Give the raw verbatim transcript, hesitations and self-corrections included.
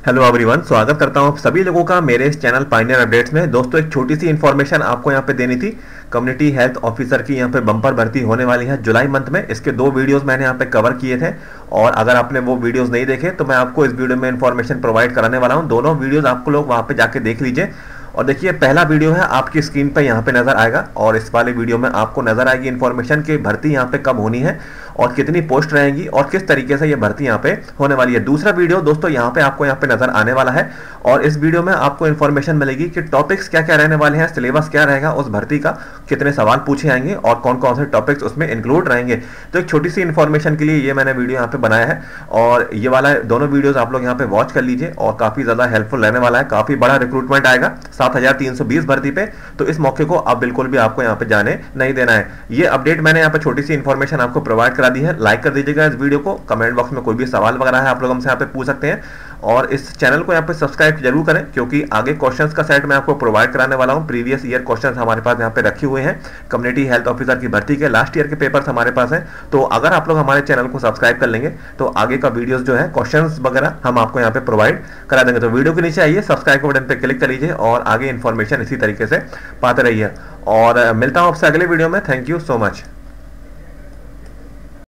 Hello everyone, स्वागत करता हूं आप सभी लोगों का मेरे इस चैनल पायनियर अपडेट्स में। दोस्तों, एक छोटी सी इन्फॉर्मेशन आपको यहां पे देनी थी। कम्युनिटी हेल्थ ऑफिसर की यहां पे बम्पर भर्ती होने वाली है जुलाई मंथ में। इसके दो वीडियोस मैंने यहां पे कवर किए थे और अगर आपने वो वीडियोस नहीं देखे तो मैं आपको इस वीडियो में इन्फॉर्मेशन प्रोवाइड कराने वाला हूं। दोनों वीडियोस आपको लोग वहां पे जाके देख लीजिए। और देखिए, पहला वीडियो है आपकी स्क्रीन पे यहाँ पे नजर आएगा और इस वाले वीडियो में आपको नजर आएगी इन्फॉर्मेशन की भर्ती यहाँ पे कब होनी है और कितनी पोस्ट रहेंगी और किस तरीके से ये भर्ती यहाँ पे होने वाली है। दूसरा वीडियो दोस्तों यहाँ पे आपको यहाँ पे नजर आने वाला है और इस वीडियो में आपको इन्फॉर्मेशन मिलेगी कि टॉपिक्स क्या क्या रहने वाले हैं, सिलेबस क्या रहेगा उस भर्ती का, कितने सवाल पूछे जाएंगे और कौन कौन से टॉपिक्स उसमें इंक्लूड रहेंगे। तो एक छोटी सी इन्फॉर्मेशन के लिए ये मैंने वीडियो यहाँ पे बनाया है और ये वाला दोनों वीडियोस आप लोग यहाँ पे वॉच कर लीजिए और काफी ज्यादा हेल्पफुल रहने वाला है। काफी बड़ा रिक्रूटमेंट आएगा सात हजार तीन सौ बीस भर्ती पे, तो इस मौके को आप बिल्कुल भी आपको यहाँ पे जाने नहीं देना है। ये अपडेट मैंने यहाँ पे छोटी सी इन्फॉर्मेशन आपको प्रोवाइड करा दी है। लाइक कर दीजिएगा इस वीडियो को। कमेंट बॉक्स में कोई भी सवाल वगैरह है आप लोग हमसे यहाँ पे पूछ सकते हैं और इस चैनल को यहाँ पे सब्सक्राइब जरूर करें क्योंकि आगे क्वेश्चंस का सेट मैं आपको प्रोवाइड कराने वाला हूँ। प्रीवियस ईयर क्वेश्चंस हमारे पास यहाँ पे रखे हुए हैं। कम्युनिटी हेल्थ ऑफिसर की भर्ती के लास्ट ईयर के पेपर्स हमारे पास हैं। तो अगर आप लोग हमारे चैनल को सब्सक्राइब कर लेंगे तो आगे का वीडियोस जो है क्वेश्चंस वगैरह हम आपको यहाँ पे प्रोवाइड करा देंगे। तो वीडियो के नीचे आइए, सब्सक्राइब के बटन पे क्लिक कर लीजिए और आगे इन्फॉर्मेशन इसी तरीके से पाते रहिए और मिलता हूँ आपसे अगले वीडियो में। Thank you so much.